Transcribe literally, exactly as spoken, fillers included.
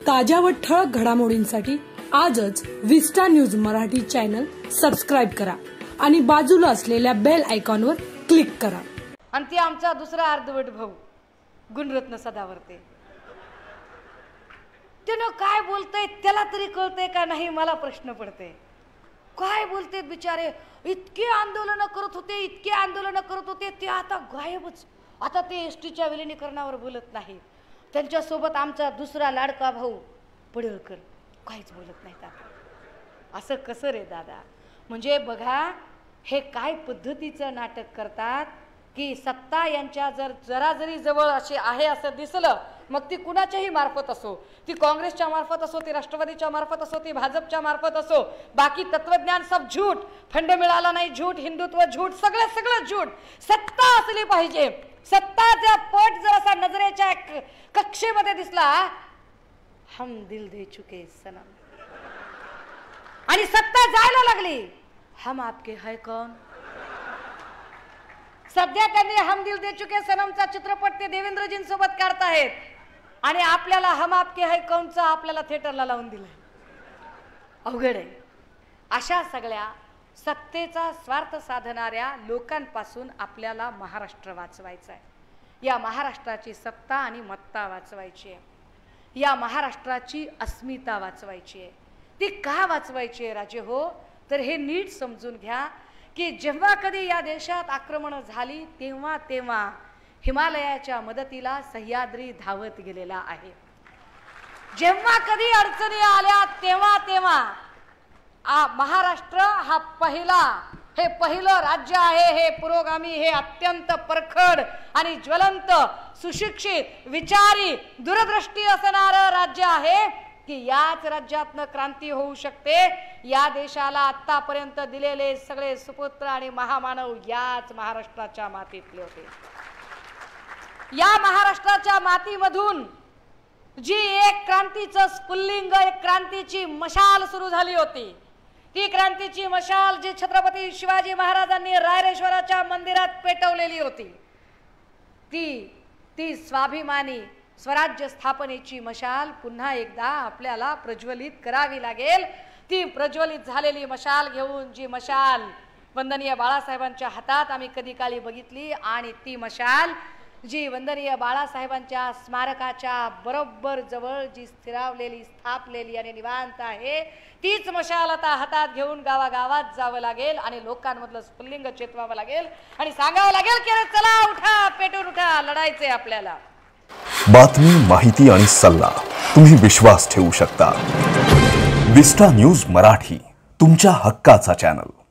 ताज्या व ठळक घडामोडींसाठी आजच Vista news Marathi channel subscribe करा आणि बाजूला असलेल्या बेल आयकॉनवर क्लिक करा। आणि ती आमचा दुसरा अर्धवट भाऊ गुणरत्न सदावर्ते, त्यानं काय बोलतय त्याला तरी कळतंय का नाही मला प्रश्न पडते। काय बोलतेत बिचारे, इतके आंदोलन करत होते इतके आंदोलन करत होते ते आता गायबच। आता ते एसटीच्या विलीनीकरणावर बोलत नाही। त्यांच्या सोबत आमचा दुसरा लाडका भाऊ पडळकर काहीच बोलत नाहीत। आता असं कसं रे दादा? म्हणजे बघा हे काय पद्धतीचं नाटक करतात की सत्ता यांच्या जर जरा जरी जवळ अशी आहे असं दिसलं, मग ती कुणाच्याही मार्फत असो, ती काँग्रेसच्या मार्फत असो, ती राष्ट्रवादीच्या मार्फत असो, ती भाजपच्या मार्फत असो, बाकी तत्वज्ञान सब झूठ, फंड मिळाला नाही झूठ, हिंदुत्व झूठ, सगळं सगळं झूठ। सत्ता असली पाहिजे। सत्ताचा पट जर असा नजरेच्या कक्षेमध्ये दिसला, हम दिल दे चुके सनम, आणि सत्ता जायला लागली, हम आपके है कौन। सध्या त्यांनी हम दिल दे चुके सनमचा चित्रपट ते देवेंद्रजींसोबत काढतायत आणि आपल्याला हम आपके है कौनचा आपल्याला थिएटरला लावून दिलाय। अवघड आहे। अशा सगळ्या सत्तेचा स्वार्थ साधणाऱ्या लोकांपासून आपल्याला महाराष्ट्र वाचवायचा आहे। या महाराष्ट्राची सत्ता आणि मत्ता वाचवायची आहे। या महाराष्ट्राची अस्मिता वाचवायची आहे। ती का वाचवायची आहे राजे हो? तर हे नीट समजून घ्या की जेव्हा कधी या देशात आक्रमण झाली तेव्हा तेव्हा हिमालयाच्या मदतीला सह्याद्री धावत गेलेला आहे। जेव्हा कधी अडचणी आल्या तेव्हा तेव्हा आ महाराष्ट्र हा पहिला हे पहिलं राज्य आहे, हे पुरोगामी, हे अत्यंत परखड आणि ज्वलंत सुशिक्षित विचारी दूरदृष्टी असणारं राज्य आहे की याच राज्यातनं क्रांती होऊ शकते। या देशाला आतापर्यंत दिलेले सगळे सुपुत्र आणि महामानव याच महाराष्ट्राच्या मातीतले होते। या महाराष्ट्राच्या मातीमधून जी एक क्रांतीचं स्फुल्लिंग, एक क्रांतीची मशाल सुरू झाली होती, ती क्रांतीची मशाल जी छत्रपती शिवाजी महाराजांनी रायरेश्वराच्या मंदिरात पेटवलेली होती, ती ती स्वाभिमानी स्वराज्य स्थापनेची मशाल पुन्हा एकदा आपल्याला प्रज्वलित करावी लागेल। ती प्रज्वलित झालेली मशाल घेऊन जी मशाल वंदनीय बाळासाहेबांच्या हातात आम्ही कधी काळी बघितली, आणि ती मशाल जी वंदनीय बाळासाहेबांच्या स्मारकाच्या बरोबर जवळ जी स्थिरावलेली, स्थापलेली आणि निवांत आहे, तीच मशाल आता हातात घेऊन गावागावात जावं लागेल आणि लोकांमधलं स्फुल्लिंग चेतवावं लागेल आणि सांगावं लागेल की चला उठा, पेटून उठा, लढायचंय आपल्याला। बातमी, माहिती आणि सल्ला तुम्ही विश्वास ठेवू शकता। विस्टा न्यूज मराठी, तुमच्या हक्काचा चॅनल।